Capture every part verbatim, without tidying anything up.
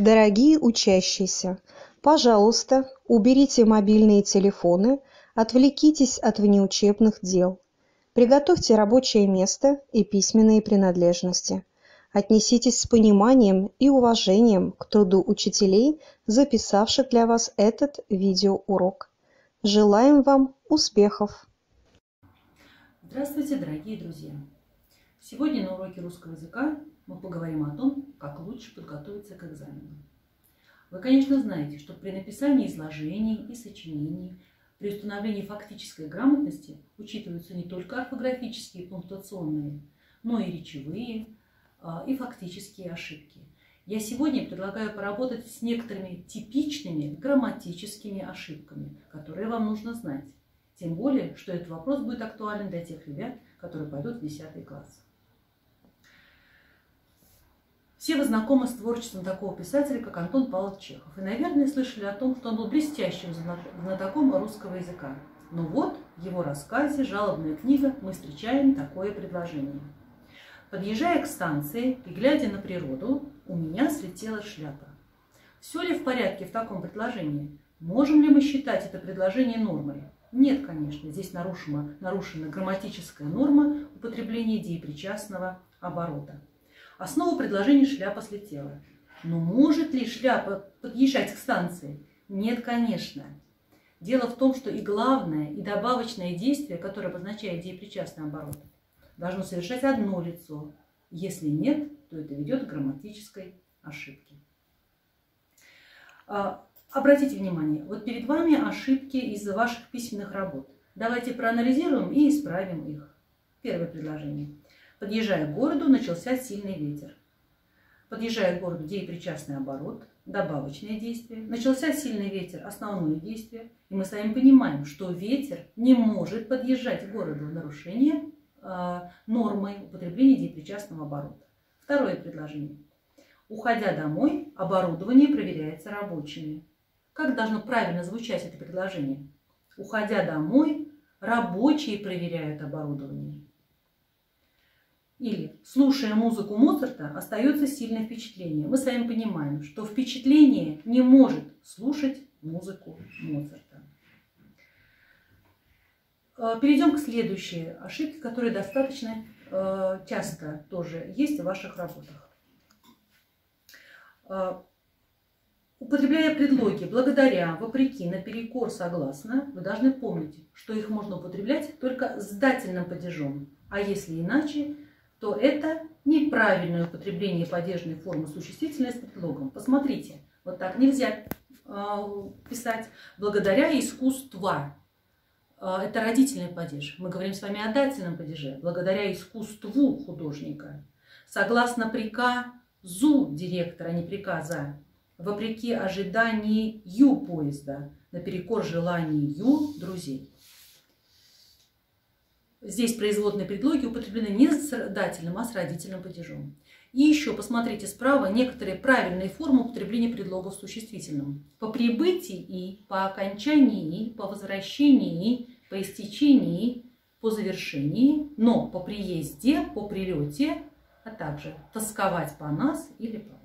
Дорогие учащиеся, пожалуйста, уберите мобильные телефоны, отвлекитесь от внеучебных дел. Приготовьте рабочее место и письменные принадлежности. Отнеситесь с пониманием и уважением к труду учителей, записавших для вас этот видеоурок. Желаем вам успехов! Здравствуйте, дорогие друзья! Сегодня на уроке русского языка мы поговорим о том, как лучше подготовиться к экзамену. Вы, конечно, знаете, что при написании изложений и сочинений, при установлении фактической грамотности учитываются не только орфографические и пунктуационные, но и речевые, и фактические ошибки. Я сегодня предлагаю поработать с некоторыми типичными грамматическими ошибками, которые вам нужно знать. Тем более, что этот вопрос будет актуален для тех ребят, которые пойдут в десятый класс. Все вы знакомы с творчеством такого писателя, как Антон Павлович Чехов. И, наверное, слышали о том, что он был блестящим знатоком русского языка. Но вот в его рассказе «Жалобная книга» мы встречаем такое предложение. Подъезжая к станции и глядя на природу, у меня слетела шляпа. Все ли в порядке в таком предложении? Можем ли мы считать это предложение нормой? Нет, конечно, здесь нарушена, нарушена грамматическая норма употребления деепричастного оборота. Основа предложения «шляпа слетела». Но может ли шляпа подъезжать к станции? Нет, конечно. Дело в том, что и главное, и добавочное действие, которое обозначает деепричастный оборот, должно совершать одно лицо. Если нет, то это ведет к грамматической ошибке. Обратите внимание, вот перед вами ошибки из ваших письменных работ. Давайте проанализируем и исправим их. Первое предложение. Подъезжая к городу, начался сильный ветер. Подъезжая к городу, деепричастный оборот, добавочное действие. Начался сильный ветер, основное действие. И мы с вами понимаем, что ветер не может подъезжать к городу в нарушение э, нормы употребления деепричастного оборота. Второе предложение. Уходя домой, оборудование проверяется рабочими. Как должно правильно звучать это предложение? Уходя домой, рабочие проверяют оборудование. Или, слушая музыку Моцарта, остается сильное впечатление. Мы с вами понимаем, что впечатление не может слушать музыку Моцарта. Перейдем к следующей ошибке, которая достаточно часто тоже есть в ваших работах. Употребляя предлоги благодаря, вопреки, наперекор, согласно, вы должны помнить, что их можно употреблять только с дательным падежом. А если иначе, то это неправильное употребление падежной формы существительной с предлогом. Посмотрите, вот так нельзя э, писать. Благодаря искусства. Э, это родительный падеж. Мы говорим с вами о дательном падеже. Благодаря искусству художника. Согласно приказу директора, а не приказа. Вопреки ожиданию поезда. Наперекор желанию друзей. Здесь производные предлоги употреблены не с дательным, а с родительным падежом. И еще посмотрите справа некоторые правильные формы употребления предлогов в существительном. По прибытии, по окончании, по возвращении, по истечении, по завершении, но по приезде, по прилете, а также тосковать по нас или по вас.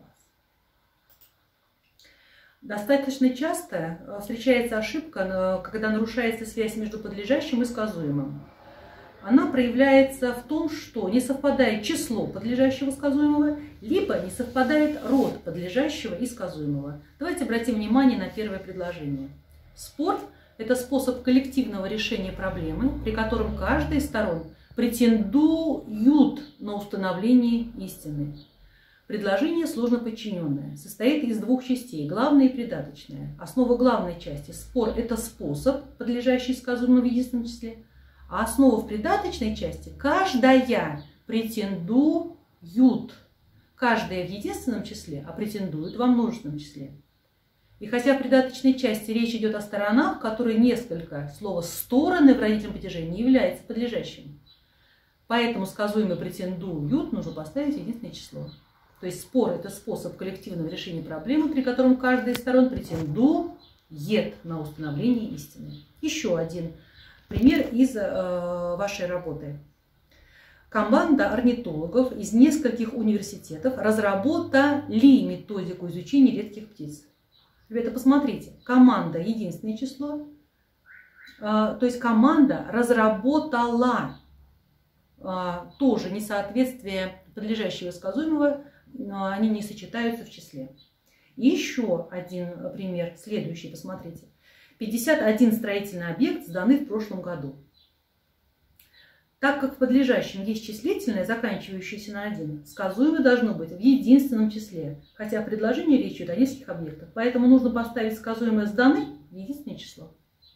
Достаточно часто встречается ошибка, когда нарушается связь между подлежащим и сказуемым. Она проявляется в том, что не совпадает число подлежащего сказуемого, либо не совпадает род подлежащего и сказуемого. Давайте обратим внимание на первое предложение. Спор – это способ коллективного решения проблемы, при котором каждая из сторон претендуют на установление истины. Предложение сложно подчиненное, состоит из двух частей, главное и придаточное. Основа главной части – спор – это способ, подлежащий сказуемому в единственном числе. А основа в придаточной части – каждая претендуют. Каждая в единственном числе, а претендует во множественном числе. И хотя в придаточной части речь идет о сторонах, в которой несколько, слово «стороны» в родительном падеже не является подлежащим. Поэтому сказуемый претендуют нужно поставить единственное число. То есть спор – это способ коллективного решения проблемы, при котором каждая из сторон претендует на установление истины. Еще один пример из э, вашей работы. Команда орнитологов из нескольких университетов разработали методику изучения редких птиц. Ребята, посмотрите, команда – единственное число, то есть команда разработала тоже несоответствие подлежащего и сказуемого, они не сочетаются в числе. И еще один пример, следующий, посмотрите. пятьдесят один строительный объект сданы в прошлом году. Так как в подлежащем есть числительное, заканчивающееся на один, сказуемое должно быть в единственном числе, хотя в предложении речь идет о нескольких объектах. Поэтому нужно поставить сказуемое «сданы» в единственное число.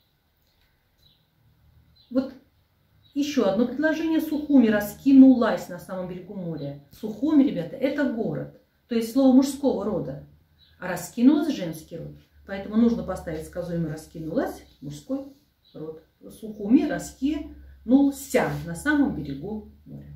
Вот еще одно предложение. Сухуми раскинулась на самом берегу моря. Сухуми, ребята, это город, то есть слово мужского рода, а раскинулась женский род. Поэтому нужно поставить сказуемое «раскинулась» мужской род. Сухуми раскинулся на самом берегу моря.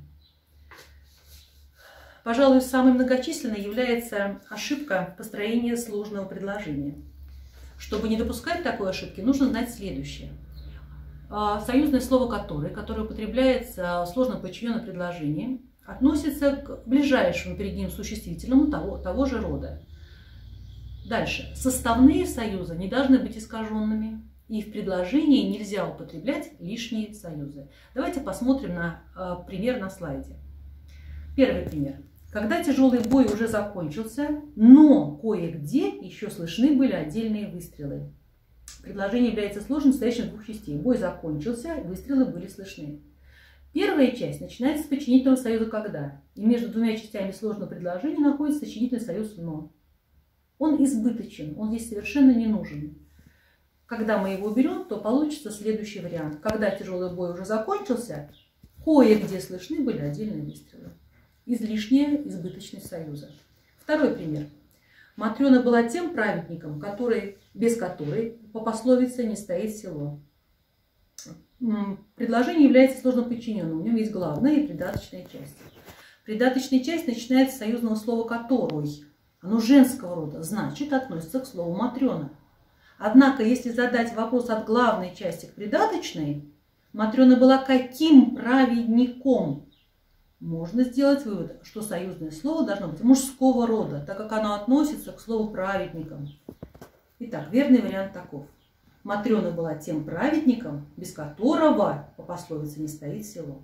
Пожалуй, самой многочисленной является ошибка построения сложного предложения. Чтобы не допускать такой ошибки, нужно знать следующее. Союзное слово «который», которое употребляется в сложном подчиненном предложении, относится к ближайшему перед ним существительному того, того же рода. Дальше. Составные союзы не должны быть искаженными, и в предложении нельзя употреблять лишние союзы. Давайте посмотрим на э, пример на слайде. Первый пример. Когда тяжелый бой уже закончился, но кое-где еще слышны были отдельные выстрелы. Предложение является сложным, состоящим из двух частей. Бой закончился, выстрелы были слышны. Первая часть начинается с подчинительного союза «когда», и между двумя частями сложного предложения находится сочинительный союз «но». Он избыточен, он здесь совершенно не нужен. Когда мы его берем, то получится следующий вариант. Когда тяжелый бой уже закончился, кое-где слышны были отдельные выстрелы. Излишняя избыточность союза. Второй пример. Матрена была тем праведником, который, без которой, по пословице, не стоит село. Предложение является сложно подчиненным. В нем есть главная и придаточная часть. Придаточная часть начинается с союзного слова «который». Оно женского рода, значит, относится к слову «матрена». Однако, если задать вопрос от главной части к придаточной, Матрена была каким праведником? Можно сделать вывод, что союзное слово должно быть мужского рода, так как оно относится к слову «праведникам». Итак, верный вариант таков. Матрена была тем праведником, без которого, по пословице, не стоит село.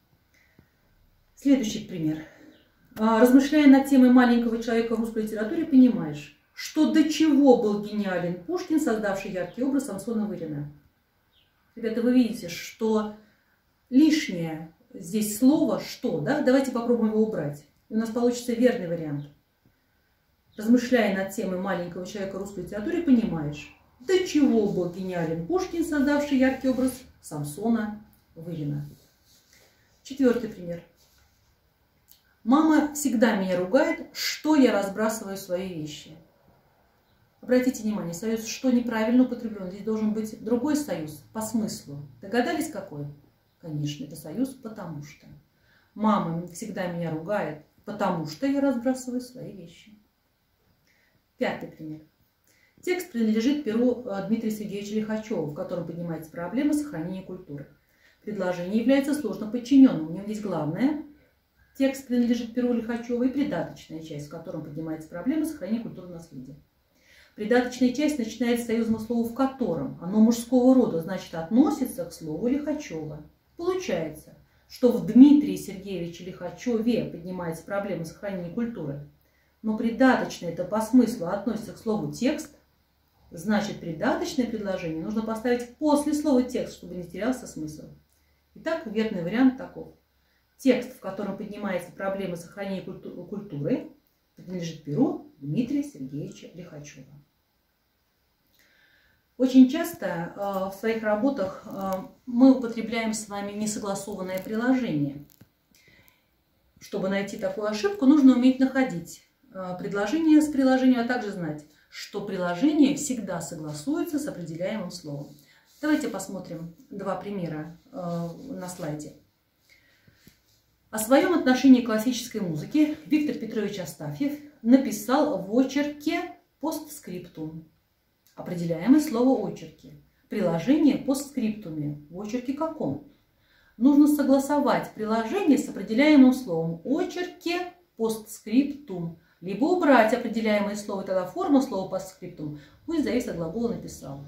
Следующий пример. Размышляя над темой маленького человека в русской литературе, понимаешь, что до чего был гениален Пушкин, создавший яркий образ Самсона Вырина. Ребята, вы видите, что лишнее здесь слово «что», да? Давайте попробуем его убрать. И у нас получится верный вариант. Размышляя над темой маленького человека в русской литературе, понимаешь, до чего был гениален Пушкин, создавший яркий образ Самсона Вырина. Четвертый пример. Мама всегда меня ругает, что я разбрасываю свои вещи. Обратите внимание, союз «что» неправильно употреблен. Здесь должен быть другой союз по смыслу. Догадались, какой? Конечно, это союз «потому что». Мама всегда меня ругает, потому что я разбрасываю свои вещи. Пятый пример. Текст принадлежит перу Дмитрия Сергеевича Лихачева, в котором поднимается проблема сохранения культуры. Предложение является сложно подчиненным. У него есть главное. Текст принадлежит перу Лихачева и придаточная часть, в котором поднимается проблема сохранения культурного наследия. Придаточная часть начинается с союзного слова «в котором». Оно мужского рода, значит, относится к слову Лихачева. Получается, что в Дмитрии Сергеевиче Лихачеве поднимается проблема сохранения культуры. Но придаточное это по смыслу относится к слову «текст», значит, придаточное предложение нужно поставить после слова «текст», чтобы не терялся смысл. Итак, верный вариант таков. Текст, в котором поднимается проблема сохранения культуры, принадлежит перу Дмитрия Сергеевича Лихачева. Очень часто э, в своих работах э, мы употребляем с вами несогласованное приложение. Чтобы найти такую ошибку, нужно уметь находить э, предложение с приложением, а также знать, что приложение всегда согласуется с определяемым словом. Давайте посмотрим два примера э, на слайде. О своем отношении к классической музыке Виктор Петрович Астафьев написал в очерке постскриптум. Определяемое слово очерки. Приложение постскриптуме. В очерке каком? нужно согласовать приложение с определяемым словом очерке постскриптум, либо убрать определяемое слово, тогда форма слова постскриптум пусть зависит от глагола «написал».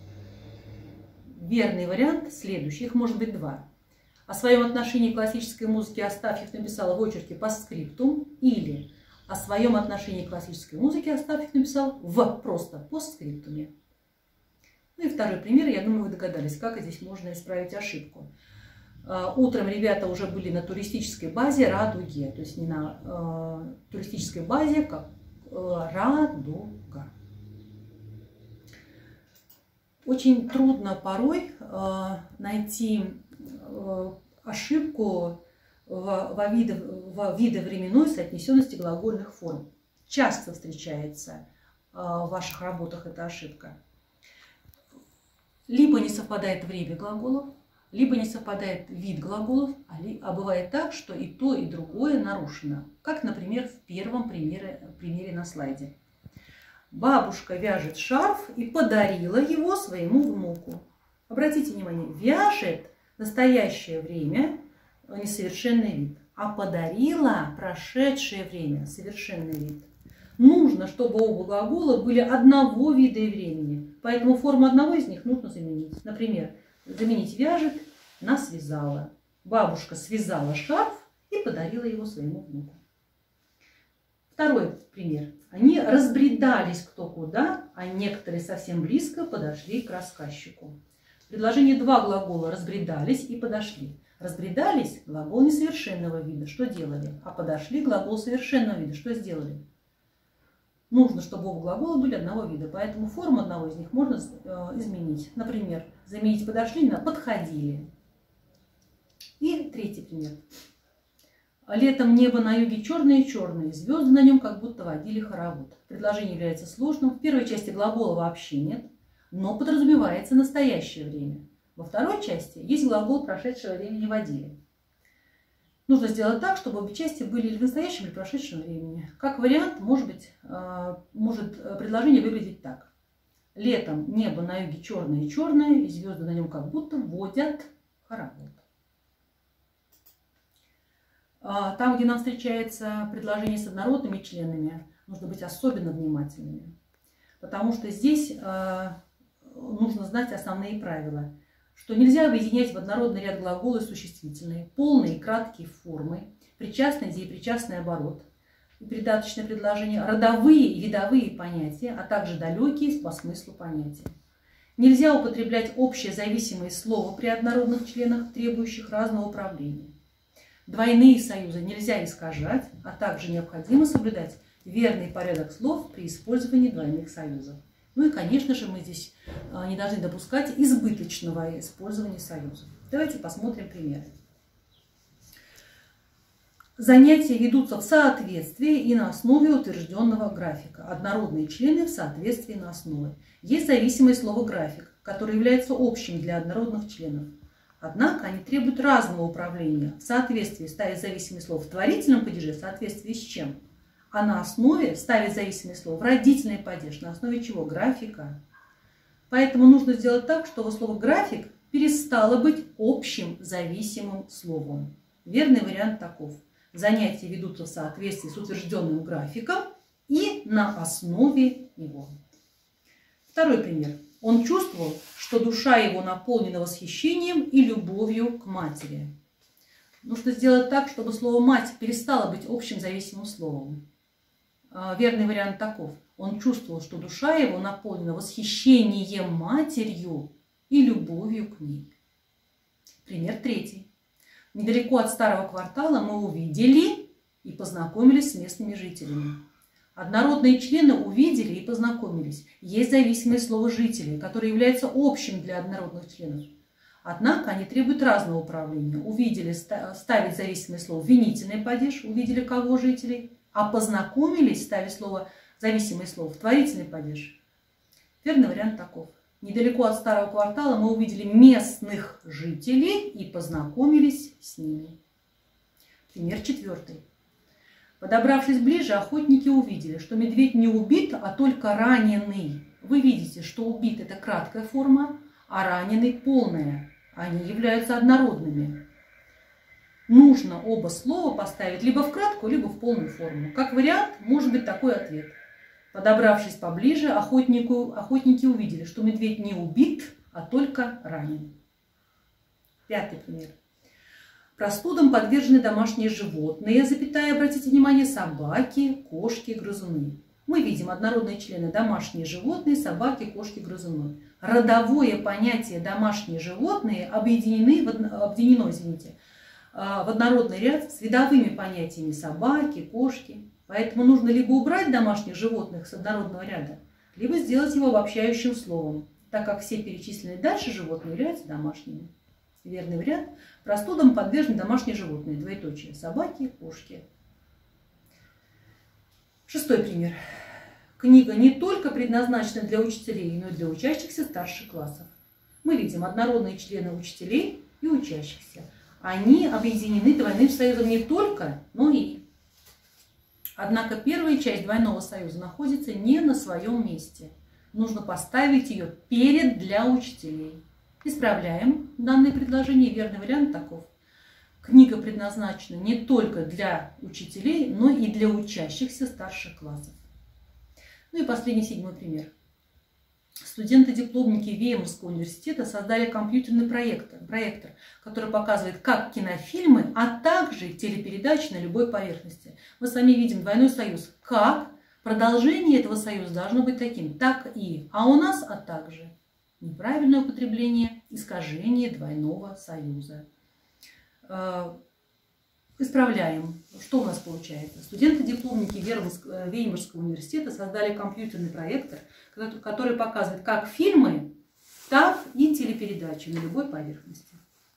Верный вариант следующий, их может быть два. О своем отношении к классической музыке Астафьев написал в очерке постскриптум, или о своем отношении к классической музыке Астафьев написал в просто постскриптуме. Ну и второй пример, я думаю, вы догадались, как здесь можно исправить ошибку. Утром ребята уже были на туристической базе Радуге, то есть не на э, туристической базе, как э, Радуга. Очень трудно порой э, найти э, ошибку во видовременной соотнесенности глагольных форм. Часто встречается э, в ваших работах эта ошибка. Либо не совпадает время глаголов, либо не совпадает вид глаголов, а бывает так, что и то, и другое нарушено. Как, например, в первом примере, примере на слайде. Бабушка вяжет шарф и подарила его своему внуку. Обратите внимание, вяжет настоящее время, несовершенный вид, а подарила прошедшее время, совершенный вид. Нужно, чтобы оба глагола были одного вида и времени, поэтому форму одного из них нужно заменить. Например, заменить вяжет на связала. Бабушка связала шарф и подарила его своему внуку. Второй пример. Они разбредались кто куда, а некоторые совсем близко подошли к рассказчику. В предложении два глагола разбредались и подошли. Разбредались — глагол несовершенного вида. Что делали? А подошли — глагол совершенного вида. Что сделали? Нужно, чтобы оба глагола были одного вида, поэтому форму одного из них можно изменить. Например, заменить подошли на подходили. И третий пример. Летом небо на юге черное-черное, звезды на нем как будто водили хоровод. Предложение является сложным. В первой части глагола вообще нет, но подразумевается настоящее время. Во второй части есть глагол прошедшего времени водили. Нужно сделать так, чтобы обе части были или в настоящем, или в прошедшем времени. Как вариант, может быть, может предложение выглядеть так. Летом небо на юге черное-черное, и звезды на нем как будто водят хоровод. Там, где нам встречается предложение с однородными членами, нужно быть особенно внимательными, потому что здесь нужно знать основные правила, что нельзя объединять в однородный ряд глаголы существительные, полные и краткие формы, причастный, деепричастный оборот, придаточное предложение, родовые и видовые понятия, а также далекие по смыслу понятия. Нельзя употреблять общее зависимое слово при однородных членах, требующих разного управления. Двойные союзы нельзя искажать, а также необходимо соблюдать верный порядок слов при использовании двойных союзов. Ну и, конечно же, мы здесь не должны допускать избыточного использования союзов. Давайте посмотрим примеры. Занятия ведутся в соответствии и на основе утвержденного графика. Однородные члены в соответствии на основе. Есть зависимое слово «график», которое является общим для однородных членов. Однако они требуют разного управления. В соответствии ставить зависимое слово в творительном падеже, в соответствии с чем? А на основе ставить зависимое слово в родительный падеж, на основе чего? Графика. Поэтому нужно сделать так, чтобы слово «график» перестало быть общим зависимым словом. Верный вариант таков. Занятия ведутся в соответствии с утвержденным графиком и на основе него. Второй пример. Он чувствовал, что душа его наполнена восхищением и любовью к матери. Нужно сделать так, чтобы слово «мать» перестало быть общим зависимым словом. Верный вариант таков. Он чувствовал, что душа его наполнена восхищением матерью и любовью к ней. Пример третий. Недалеко от старого квартала мы увидели и познакомились с местными жителями. Однородные члены увидели и познакомились. Есть зависимое слово «жители», которое является общим для однородных членов. Однако они требуют разного управления. Увидели ставить зависимое слово «винительный падеж», увидели кого жителей, а познакомились ставить слово зависимое слово в творительный падеж. Верный вариант таков. Недалеко от старого квартала мы увидели местных жителей и познакомились с ними. Пример четвертый. Подобравшись ближе, охотники увидели, что медведь не убит, а только раненый. Вы видите, что убит – это краткая форма, а раненый – полная. Они являются однородными. нужно оба слова поставить либо в краткую, либо в полную форму. Как вариант, может быть такой ответ. Подобравшись поближе, охотнику, охотники увидели, что медведь не убит, а только ранен. Пятый пример. Простудам подвержены домашние животные, запятая, обратите внимание, собаки, кошки, грызуны. Мы видим однородные члены: домашние животные, собаки, кошки, грызуны. Родовое понятие «домашние животные» объединены, объединено, извините, в однородный ряд с видовыми понятиями собаки, кошки. Поэтому нужно либо убрать домашних животных с однородного ряда, либо сделать его обобщающим словом, так как все перечисленные дальше животные являются домашними. Верный вариант. Простудам подвержены домашние животные. Двоеточие. Собаки, кошки. Шестой пример. Книга не только предназначена для учителей, но и для учащихся старших классов. Мы видим однородные члены учителей и учащихся. Они объединены двойным союзом не только, но и. Однако первая часть двойного союза находится не на своем месте. Нужно поставить ее перед «для учителей». Исправляем данное предложение. Верный вариант таков. Книга предназначена не только для учителей, но и для учащихся старших классов. Ну и последний, седьмой пример. Студенты-дипломники Веймарского университета создали компьютерный проектор, проектор, который показывает как кинофильмы, а также телепередачи на любой поверхности. Мы с вами видим двойной союз. Как? Продолжение этого союза должно быть таким. Так и. А у нас а также. Неправильное употребление, искажение двойного союза. Исправляем. Что у нас получается? Студенты-дипломники Веймарского университета создали компьютерный проектор, который показывает как фильмы, так и телепередачи на любой поверхности.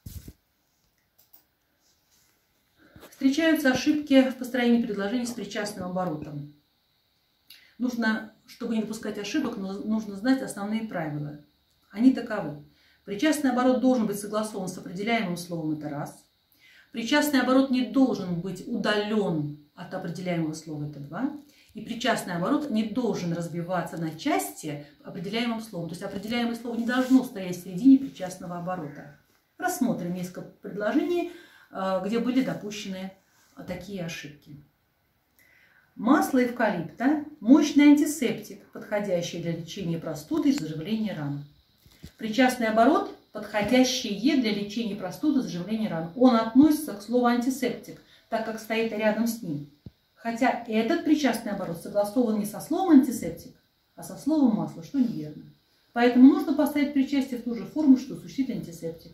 Встречаются ошибки в построении предложений с причастным оборотом. Нужно, чтобы не допускать ошибок, нужно знать основные правила. Они таковы. Причастный оборот должен быть согласован с определяемым словом, это раз. Причастный оборот не должен быть удален от определяемого слова, это два. И причастный оборот не должен разбиваться на части определяемым словом. То есть определяемое слово не должно стоять в середине причастного оборота. Рассмотрим несколько предложений, где были допущены такие ошибки. Масло эвкалипта – мощный антисептик, подходящий для лечения простуды и заживления ран. Причастный оборот – подходящее для лечения простуды и заживления ран. Он относится к слову антисептик, так как стоит рядом с ним. Хотя этот причастный оборот согласован не со словом антисептик, а со словом масло, что неверно. Поэтому нужно поставить причастие в ту же форму, что существует антисептик.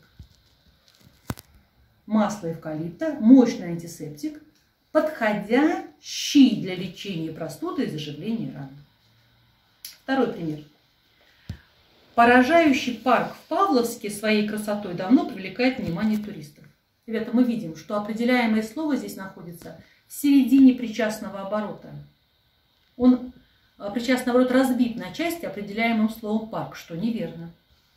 Масло эвкалипта – мощный антисептик, подходящий для лечения простуды и заживления ран. Второй пример. Поражающий парк в Павловске своей красотой давно привлекает внимание туристов. Ребята, мы видим, что определяемое слово здесь находится в середине причастного оборота. Он, причастный оборот, разбит на части определяемым словом парк, что неверно.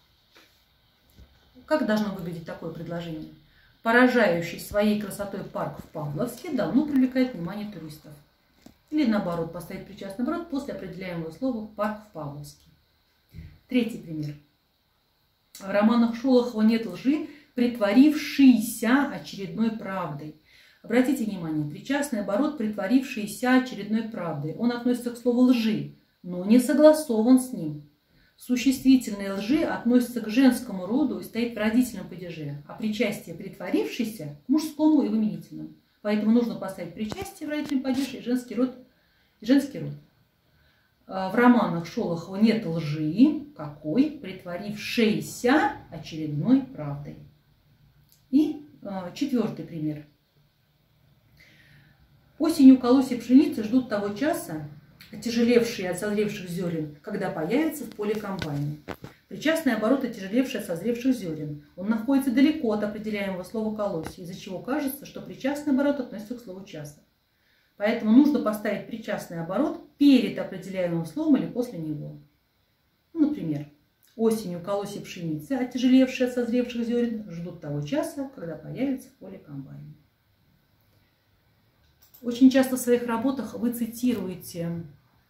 Как должно выглядеть такое предложение? Поражающий своей красотой парк в Павловске давно привлекает внимание туристов. Или наоборот, поставить причастный оборот после определяемого слова парк в Павловске. Третий пример. В романах Шолохова нет лжи, притворившейся очередной правдой. Обратите внимание, причастный оборот притворившийся очередной правдой. Он относится к слову лжи, но не согласован с ним. Существительное лжи относится к женскому роду и стоит в родительном падеже, а причастие притворившийся к мужскому и в именительном. Поэтому нужно поставить причастие в родительном падеже и женский род. И женский род. В романах Шолохова нет лжи, какой? Притворившейся очередной правдой. И э, четвертый пример. Осенью колосья пшеницы ждут того часа, отяжелевшие от созревших зерен, когда появится в поле комбайна. Причастный оборот отяжелевший от созревших зерен. Он находится далеко от определяемого слова колосья, из-за чего кажется, что причастный оборот относится к слову часа. Поэтому нужно поставить причастный оборот перед определяемым словом или после него. Ну, например, осенью колосья пшеницы, отяжелевшие от созревших зерен, ждут того часа, когда появится в поле комбайна. Очень часто в своих работах вы цитируете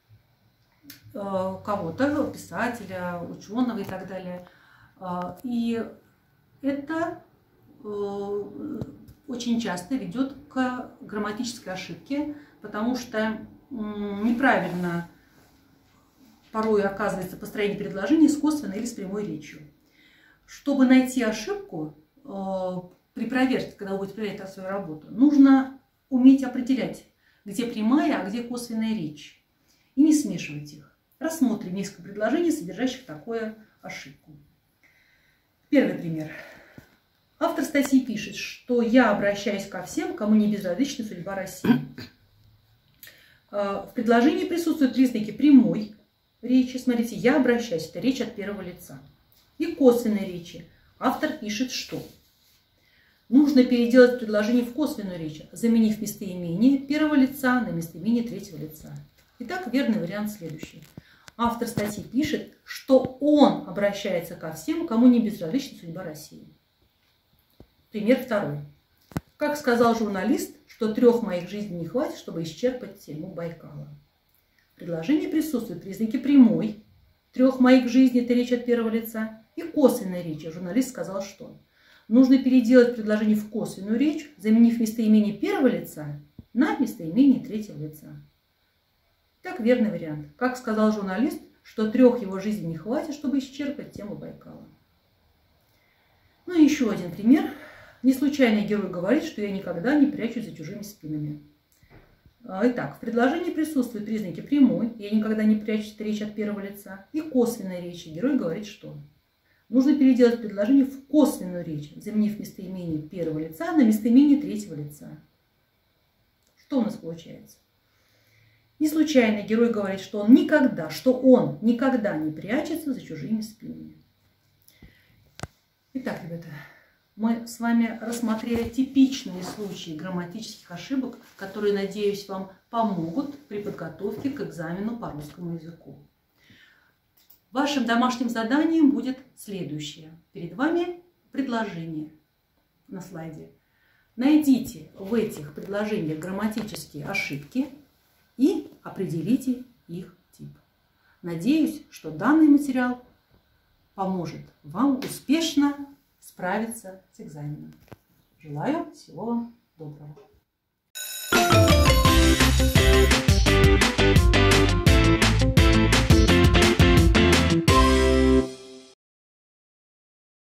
э, кого-то, писателя, ученого и так далее. Э, и это э, очень часто ведет к грамматической ошибке, потому что неправильно порой оказывается построение предложений с косвенной или с прямой речью. Чтобы найти ошибку при проверке, когда вы будете проверять свою работу, нужно уметь определять, где прямая, а где косвенная речь, и не смешивать их. Рассмотрим несколько предложений, содержащих такую ошибку. Первый пример. Автор статьи пишет, что я обращаюсь ко всем, кому не безразлична судьба России. В предложении присутствуют признаки прямой речи. Смотрите, я обращаюсь, это речь от первого лица. И косвенной речи. Автор пишет, что нужно переделать предложение в косвенную речь, заменив местоимение первого лица на местоимение третьего лица. Итак, верный вариант следующий. Автор статьи пишет, что он обращается ко всем, кому не безразлична судьба России. Пример второй. Как сказал журналист, что трех моих жизней не хватит, чтобы исчерпать тему Байкала. В предложении присутствуют признаки прямой трех моих жизней, это речь от первого лица, и косвенной речи. Журналист сказал, что нужно переделать предложение в косвенную речь, заменив местоимение первого лица на местоимение третьего лица. Так, верный вариант. Как сказал журналист, что трех его жизней не хватит, чтобы исчерпать тему Байкала. Ну и еще один пример. Не случайно герой говорит, что я никогда не прячусь за чужими спинами. Итак, в предложении присутствуют признаки прямой, я никогда не прячусь, это речь от первого лица, и косвенной речи. Герой говорит, что нужно переделать предложение в косвенную речь, заменив местоимение первого лица на местоимение третьего лица. Что у нас получается? Не случайно герой говорит, что он никогда, что он никогда не прячется за чужими спинами. Итак, ребята, мы с вами рассмотрели типичные случаи грамматических ошибок, которые, надеюсь, вам помогут при подготовке к экзамену по русскому языку. Вашим домашним заданием будет следующее. Перед вами предложение на слайде. Найдите в этих предложениях грамматические ошибки и определите их тип. Надеюсь, что данный материал поможет вам успешно справиться с экзаменом. Желаю всего вам доброго.